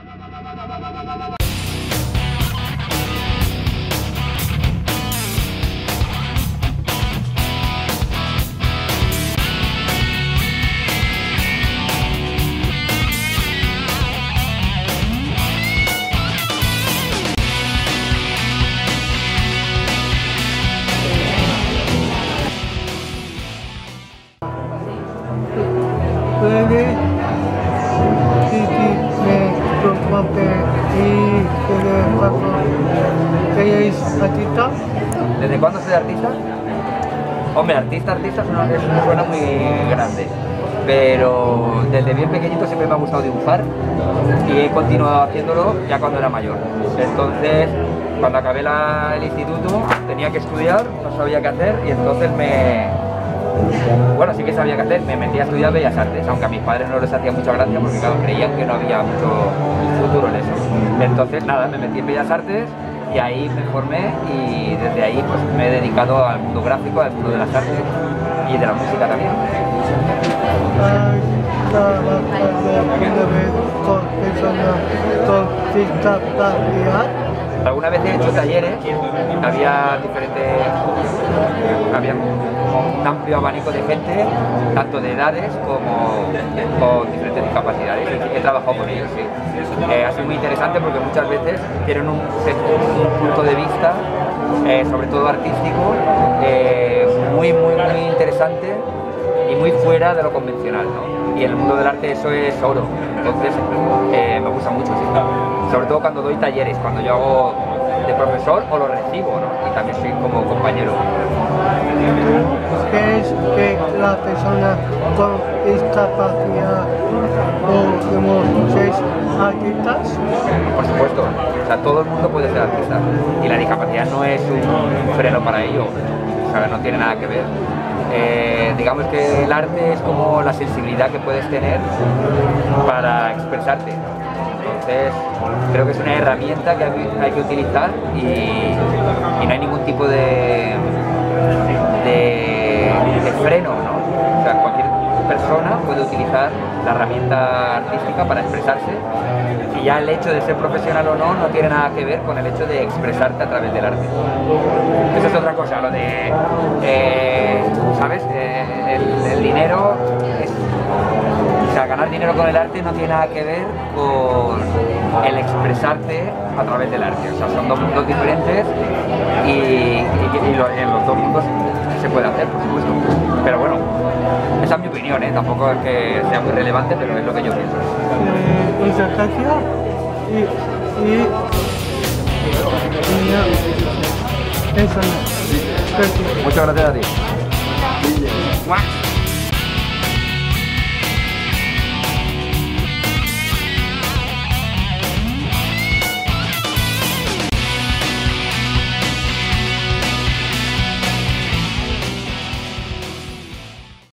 ¿Artista? ¿Desde cuándo soy artista? Hombre, artista suena muy grande, pero desde bien pequeñito siempre me ha gustado dibujar y he continuado haciéndolo ya cuando era mayor. Entonces, cuando acabé el instituto tenía que estudiar, no sabía qué hacer y entonces bueno, sí que sabía qué hacer, me metí a estudiar Bellas Artes, aunque a mis padres no les hacía mucha gracia porque claro, creían que no había mucho futuro en eso. Entonces nada, me metí en Bellas Artes y ahí me formé y desde ahí pues me he dedicado al mundo gráfico, al mundo de las artes y de la música también. Alguna vez he hecho talleres, había como un amplio abanico de gente, tanto de edades como con diferentes discapacidades, y he trabajado con ellos, sí. Ha sido muy interesante porque muchas veces tienen un punto de vista, sobre todo artístico, muy interesante y muy fuera de lo convencional, ¿no? Y en el mundo del arte eso es oro, entonces me gusta mucho, sí. Sobre todo cuando doy talleres, cuando yo hago de profesor o lo recibo, ¿no? Y también soy como compañero. ¿Qué es que la persona con discapacidad o digamos, sois artistas? Por supuesto, o sea, todo el mundo puede ser artista y la discapacidad no es un freno para ello, o sea, no tiene nada que ver. Digamos que el arte es como la sensibilidad que puedes tener para expresarte. Entonces, creo que es una herramienta que hay que utilizar y no hay ningún tipo de freno, ¿no? O sea, cualquier persona puede utilizar la herramienta artística para expresarse y ya el hecho de ser profesional o no tiene nada que ver con el hecho de expresarte a través del arte. Eso es otra cosa, lo de, ¿sabes? El dinero es... O sea, ganar dinero con el arte no tiene nada que ver con el expresarte a través del arte. O sea, son dos mundos diferentes y en los dos mundos se puede hacer, por supuesto. Pero bueno, esa es mi opinión, ¿eh? Tampoco es que sea muy relevante, pero es lo que yo pienso. Muchas gracias Muchas gracias a ti.